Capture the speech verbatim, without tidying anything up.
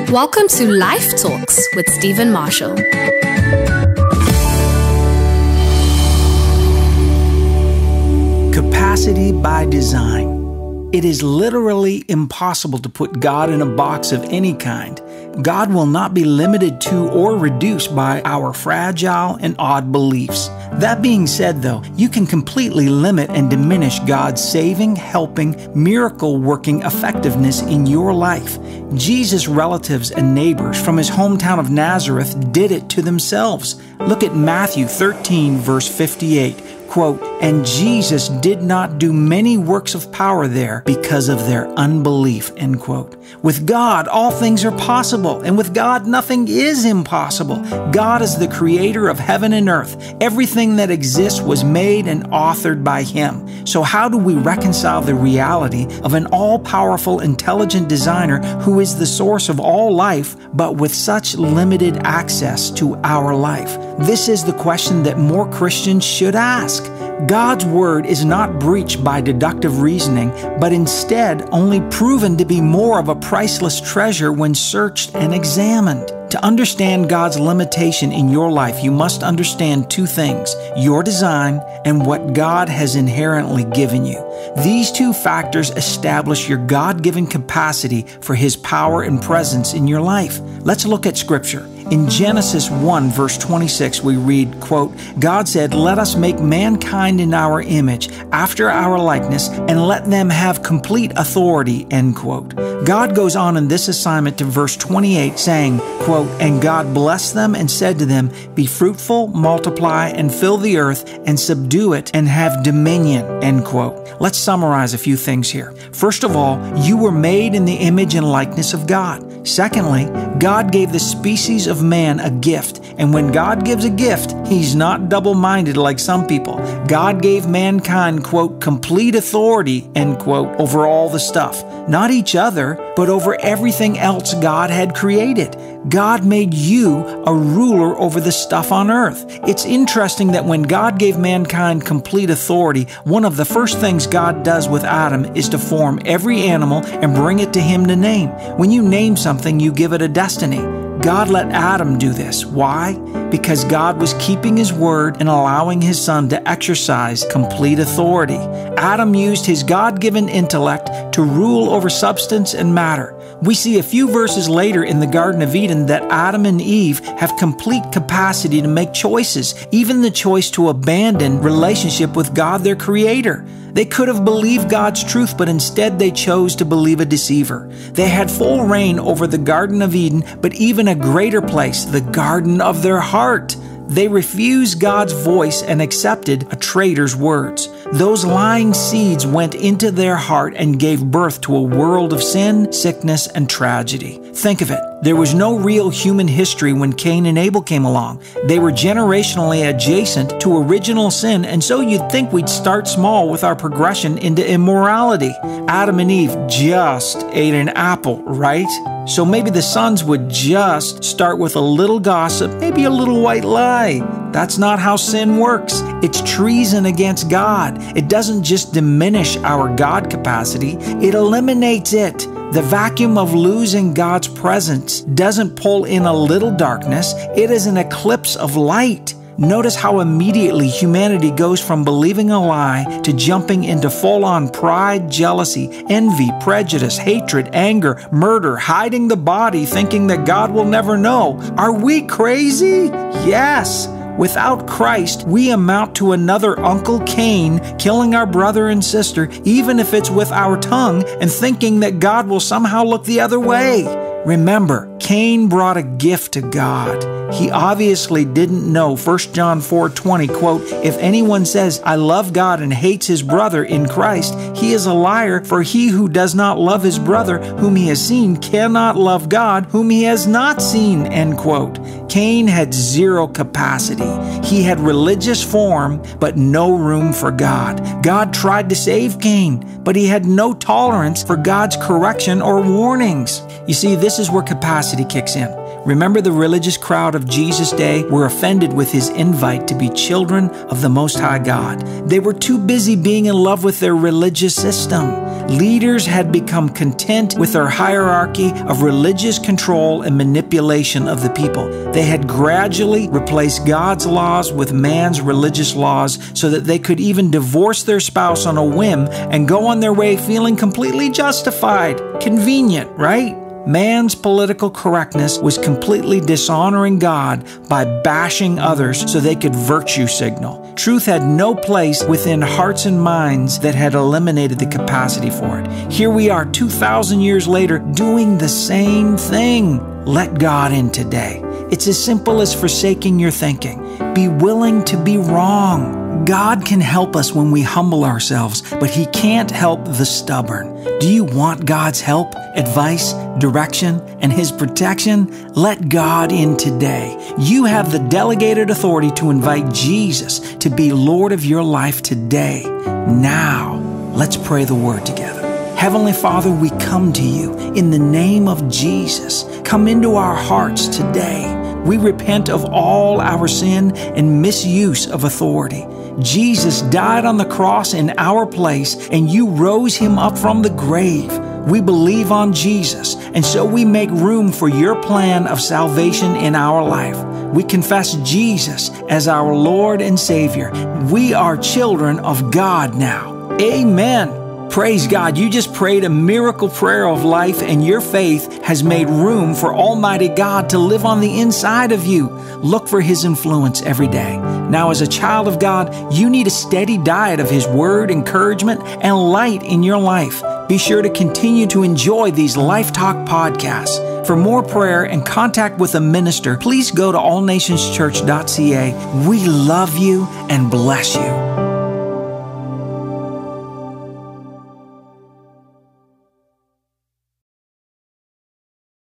Welcome to Life Talks with Stephen Marshall. Capacity by design. It is literally impossible to put God in a box of any kind. God will not be limited to or reduced by our fragile and odd beliefs. That being said, though, you can completely limit and diminish God's saving, helping, miracle-working effectiveness in your life. Jesus' relatives and neighbors from his hometown of Nazareth did it to themselves. Look at Matthew thirteen, verse fifty-eight. Quote, "And Jesus did not do many works of power there because of their unbelief," end quote. With God, all things are possible, and with God, nothing is impossible. God is the creator of heaven and earth. Everything that exists was made and authored by Him. So how do we reconcile the reality of an all-powerful, intelligent designer who is the source of all life, but with such limited access to our life? This is the question that more Christians should ask. God's Word is not breached by deductive reasoning, but instead only proven to be more of a priceless treasure when searched and examined. To understand God's limitation in your life, you must understand two things: your design and what God has inherently given you. These two factors establish your God-given capacity for His power and presence in your life. Let's look at Scripture. In Genesis one, verse twenty-six, we read, quote, "God said, 'Let us make mankind in our image, after our likeness, and let them have complete authority,'" end quote. God goes on in this assignment to verse twenty-eight, saying, quote, "And God blessed them and said to them, 'Be fruitful, multiply, and fill the earth, and subdue it, and have dominion,'" end quote. Let's summarize a few things here. First of all, you were made in the image and likeness of God. Secondly, God gave the species of man a gift, and when God gives a gift, He's not double-minded like some people. God gave mankind, quote, "complete authority," end quote, over all the stuff. Not each other, but over everything else God had created. God made you a ruler over the stuff on earth. It's interesting that when God gave mankind complete authority, one of the first things God does with Adam is to form every animal and bring it to him to name. When you name something, you give it a destiny. God let Adam do this. Why? Because God was keeping His word and allowing His Son to exercise complete authority. Adam used his God-given intellect to rule over substance and matter. We see a few verses later in the Garden of Eden that Adam and Eve have complete capacity to make choices, even the choice to abandon relationship with God, their Creator. They could have believed God's truth, but instead they chose to believe a deceiver. They had full reign over the Garden of Eden, but even a greater place, the garden of their heart. They refused God's voice and accepted a traitor's words. Those lying seeds went into their heart and gave birth to a world of sin, sickness, and tragedy. Think of it. There was no real human history when Cain and Abel came along. They were generationally adjacent to original sin, and so you'd think we'd start small with our progression into immorality. Adam and Eve just ate an apple, right? So maybe the sons would just start with a little gossip, maybe a little white lie. That's not how sin works. It's treason against God. It doesn't just diminish our God capacity, it eliminates it. The vacuum of losing God's presence doesn't pull in a little darkness, it is an eclipse of light. Notice how immediately humanity goes from believing a lie to jumping into full-on pride, jealousy, envy, prejudice, hatred, anger, murder, hiding the body, thinking that God will never know. Are we crazy? Yes. Without Christ, we amount to another Uncle Cain, killing our brother and sister, even if it's with our tongue, and thinking that God will somehow look the other way. Remember, Cain brought a gift to God. He obviously didn't know First John four twenty, quote, "If anyone says, 'I love God,' and hates his brother in Christ, he is a liar, for he who does not love his brother whom he has seen cannot love God whom he has not seen," end quote. Cain had zero capacity. He had religious form, but no room for God. God tried to save Cain, but he had no tolerance for God's correction or warnings. You see, this is where capacity kicks in. Remember, the religious crowd of Jesus' day were offended with his invite to be children of the Most High God. They were too busy being in love with their religious system. Leaders had become content with their hierarchy of religious control and manipulation of the people. They had gradually replaced God's laws with man's religious laws so that they could even divorce their spouse on a whim and go on their way feeling completely justified. Convenient, right? Man's political correctness was completely dishonoring God by bashing others so they could virtue signal. Truth had no place within hearts and minds that had eliminated the capacity for it. Here we are two thousand years later doing the same thing. Let God in today. It's as simple as forsaking your thinking. Be willing to be wrong. God can help us when we humble ourselves, but He can't help the stubborn. Do you want God's help, advice, direction, and His protection? Let God in today. You have the delegated authority to invite Jesus to be Lord of your life today. Now, let's pray the word together. Heavenly Father, we come to you in the name of Jesus. Come into our hearts today. We repent of all our sin and misuse of authority. Jesus died on the cross in our place, and you rose him up from the grave. We believe on Jesus, and so we make room for your plan of salvation in our life. We confess Jesus as our Lord and Savior. We are children of God now. Amen. Praise God, you just prayed a miracle prayer of life, and your faith has made room for Almighty God to live on the inside of you. Look for His influence every day. Now, as a child of God, you need a steady diet of His Word, encouragement, and light in your life. Be sure to continue to enjoy these Life Talk podcasts. For more prayer and contact with a minister, please go to all nations church dot c a. We love you and bless you.